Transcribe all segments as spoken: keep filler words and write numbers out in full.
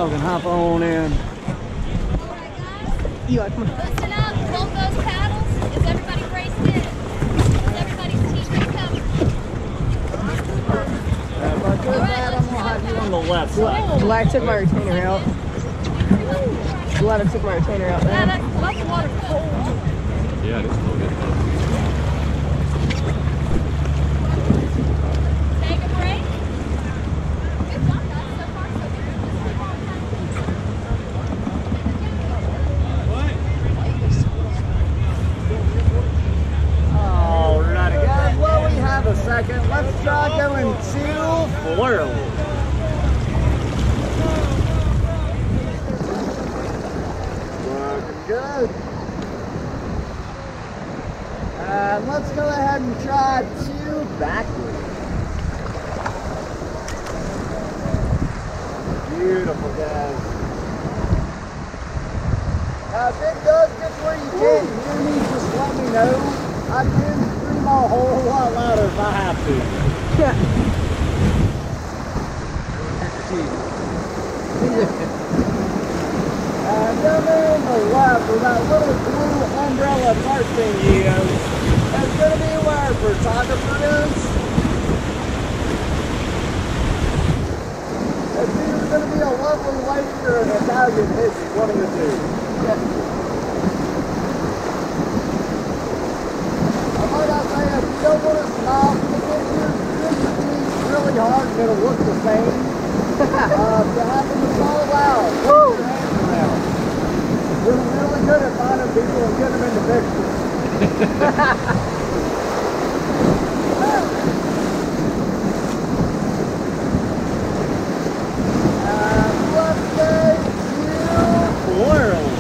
y'all can hop on in. You are, come on. Listen up, hold those paddles. Is everybody braced in? Is everybody's teeth covered? Uh, if I could, Matt, I'm gonna have you on the left side. Glad I took my retainer out. Glad I took my retainer out Yeah, there. that, that water's cold. Yeah, it is cold. Take a break. Good job, guys. So far, so good. Alrighty, guys. Well, we have a second. Let's try going to Florida. Looking good. And let's go ahead and try two backwards. Beautiful, guys. Now, if it does get to where you can't hear me, just let me know. I can scream a whole lot louder if I have to. Yeah. And down there on the left, where that little blue umbrella tarp thingy is, that's going to be where our photographer is. It's either going to be a lovely lady or an Italian hippie, one of the two. Yeah. I might not say, if you don't want to smile for the picture, grip your teeth really hard and it'll look the same. uh, if you happen to fall out, put your hands around. We're really good at finding people and getting them into pictures. And let's say to Florida.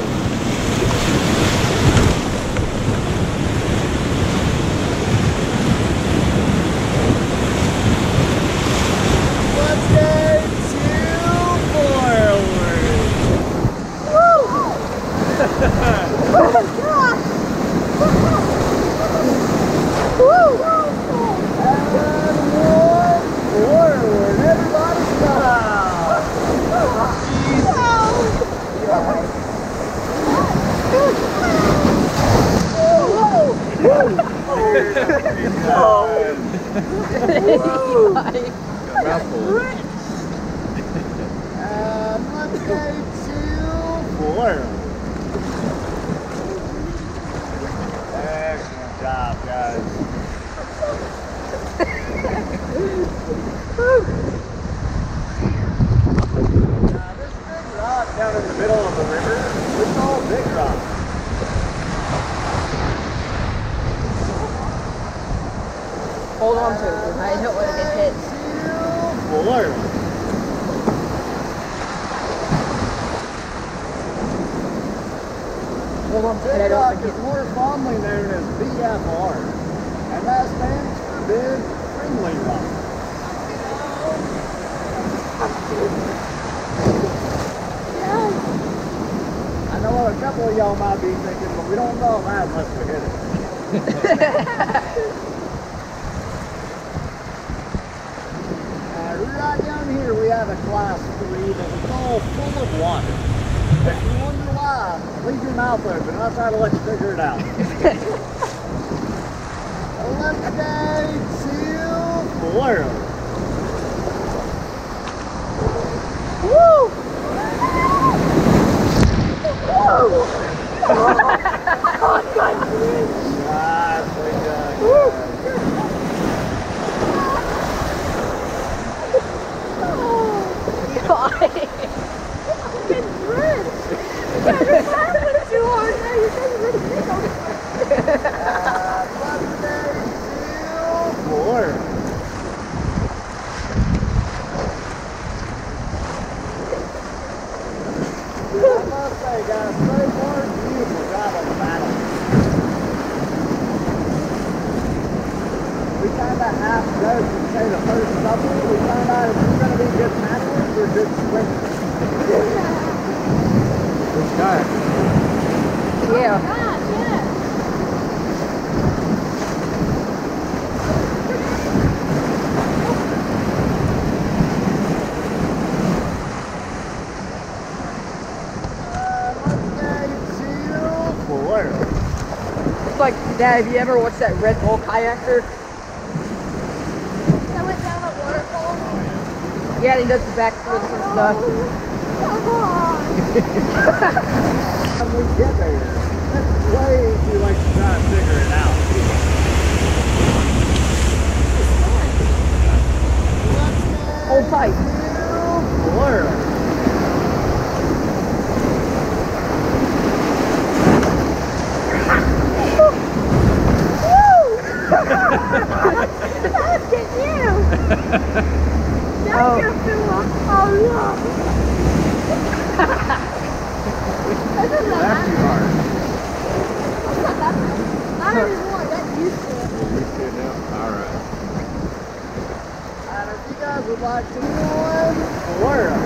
Let's go to forward. Woo! Oh my gosh! Woo! And one forward. Everybody stop! Mouthful. And let's go to Florida. Excellent job, guys. Now, this big rock down in the middle of the river, we call Big Rock. Hold on to it. I don't want to get hit. Florida. Hold on to it. I Big don't Rock want to is get more fondly known as B F R, and that stands for Big Friendly Rock. I know what a couple of y'all might be thinking, but we don't call that unless we hit it. Right down here we have a class three that we call full of water. If you wonder why, leave your mouth open. I'll try to let you figure it out. Let's go to Florida. Woo! Whoa! Oh, God. Nicely done. Woo! I've been drenched. You guys are laughing too hard now. You guys are really big on it. Let's go to Florida. I must say, guys, so far, beautiful job on the paddle. We kind of half joke and say the first couple, we found out if we're going to be good paddlers or good swimmers. Good guy. Yeah. God, yes. Dad, have you ever watched that Red Bull kayaker? I went down a waterfall. Yeah, he does the backflips and stuff. Come on. When we get there, that's way too late to try and figure it out. Hold tight. Florida. Let's get you. That's Oh. your fill up. Oh no. This is not That's too hard. that bad. Not anymore. That's used to it. You see it now? All right. And if you guys would like to one, Florida.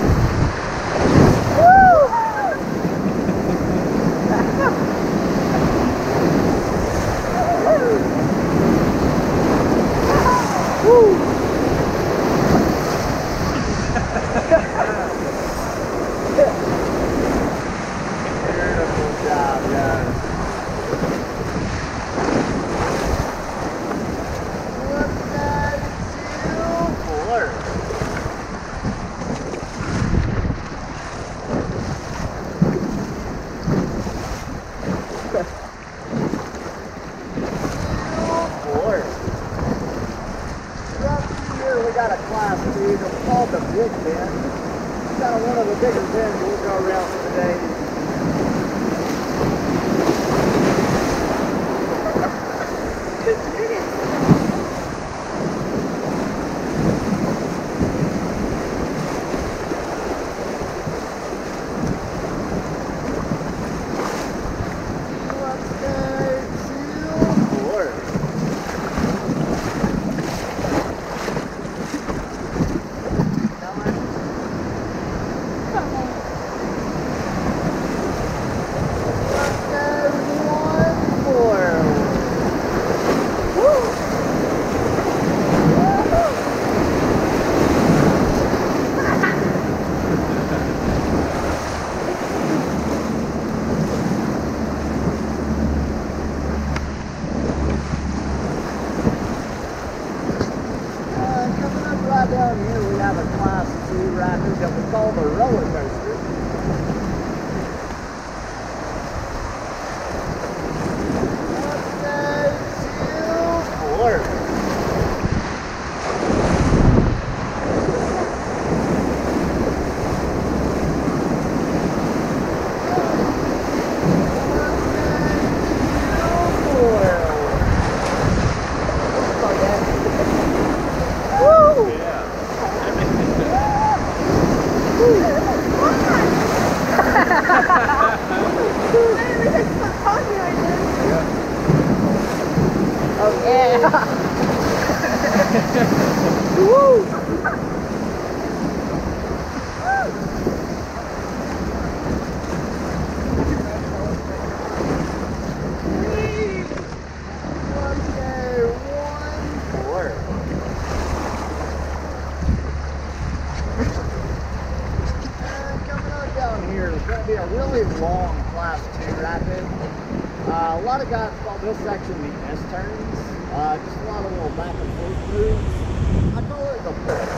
Beautiful job, guys. One, nine, two, Florida. Here we got a class two that's called the Pigeon. It's kind of one of the bigger bends we'll go around today. Let's go to Florida. Right down here we have a class two rapid that we call the roller coaster. Let's go to Florida. Oh yeah! Woo! It's going to be a really long class two rapid. Uh, a lot of guys call this section the S-turns. Uh, just a lot of little back and forth moves. I call it the push.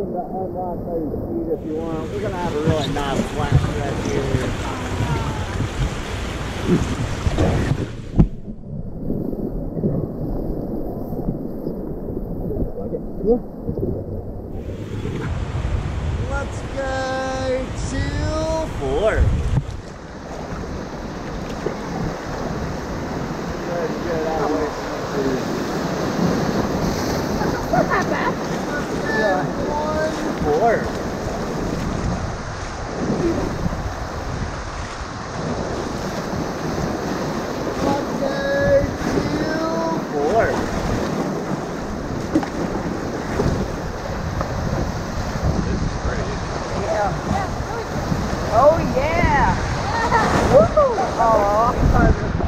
welcome to unlock those feet if you want. We're going to have a really nice flat stretch here. Like it? Yeah. Let's go to four. Good, good. I'll wait for you. Not that bad. Yeah. One, four. Let's go two, four. This is pretty. Yeah. Yeah, really good. Oh yeah. Woo. Oh. Oh no.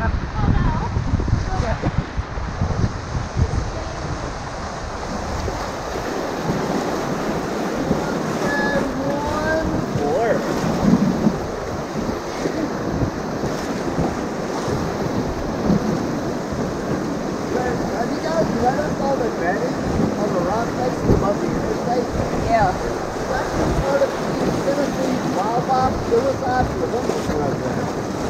One, four. Have you guys noticed all the bedding on the rock faces above the interstate? Yeah. That's part of the Tennessee wildlife suicide prevention program.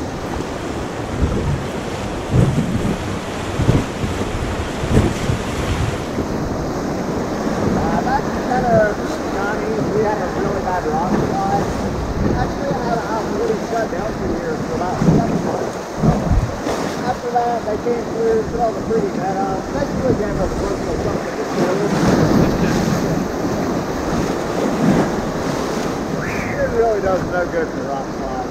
Uh, that's kind of nineties. We had a really bad rock slide. Actually, I had a house really shut down for years for about seven months. After that, they came through, put all the pretty bed up. Basically, gave us personal something to do. It really does no good for rock slide.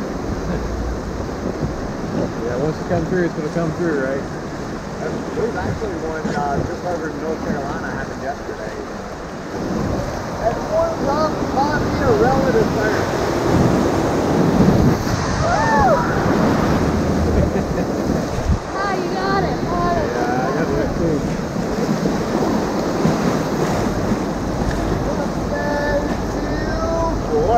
Yeah, once you come through, it's going to come through, right? We've actually won uh, just over in North Carolina, happened yesterday. And one rock might be a relative thing. Ah, you got it. Oh, Yeah, I got that too. One, two, four.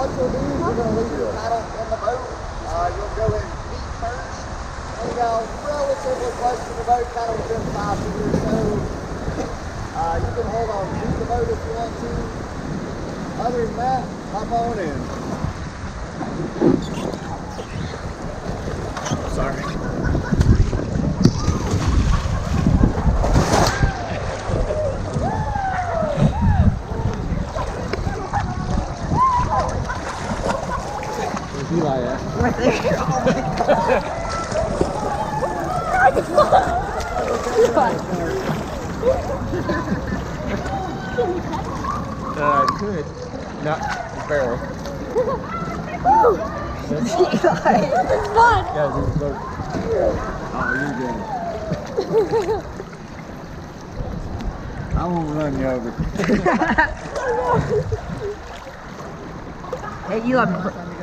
what you'll do is you're going to leave your paddle in the boat. Uh, you'll go in feet first. And you go relatively close to the boat, kind of within five feet or so. Uh, you can hold on to the boat if you want to. Other than that, hop on in. Sorry. Where's Eli at? Right there. Uh, I could. Not barrel. It's fun. Yeah, do the boat. Oh, you're good. I won't run you over. Hey, you love me.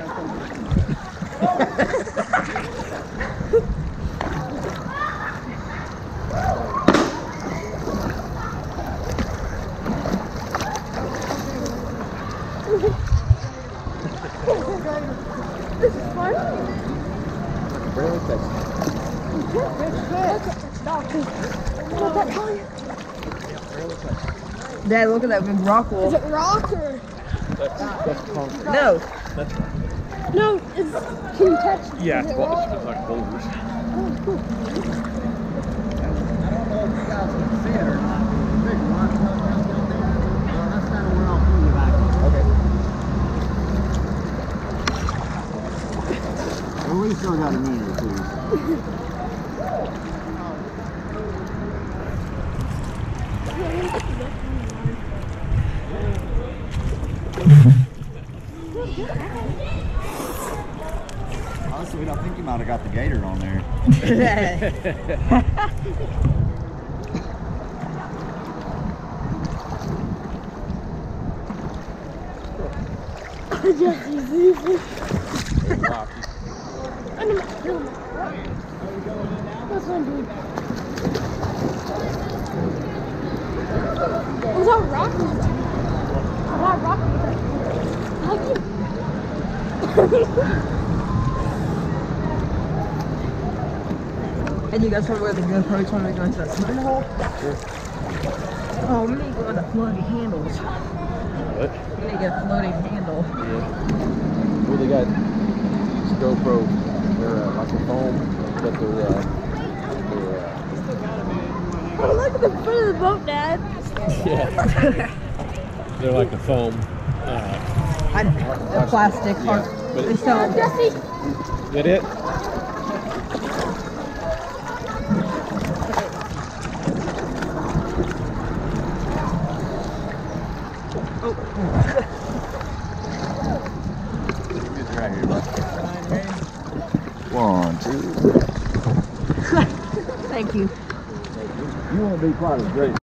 This is fun. Barely touched. Look at that color. Barely touched. Dad, look at that big rock Is wall. it rock or? That's, that's concrete. No. That's right. No, it's, can you touch? Yeah, Is it's it well, rock? it's like boulders. Oh, cool. I don't know if you guys can see it or not. Big rock comes out down there. Well, that's kind of where I'll pull you back. Okay. Well, we still got a minute or two. Oh, sweet. I think you might have got the gator on there. Just easy. Rocky. I know. That's what I'm doing. Was that rock? Was that rock? I like it. And you guys want to wear the GoPro when we go into that swimming hole? Sure. Oh, we need to go with the floaty handles. What? We need to get a floating handle. Yeah. Well, they got these GoPro. They're uh, like a foam, but they're, uh, they're, uh, Oh, look at the front of the boat, Dad. yeah. They're like the foam. Uh, I, the plastic. Yeah, Hard, but they it- sell Uh, it. Jesse. is that it? It's right here, bud. One, two. Thank you. You want to be part of the great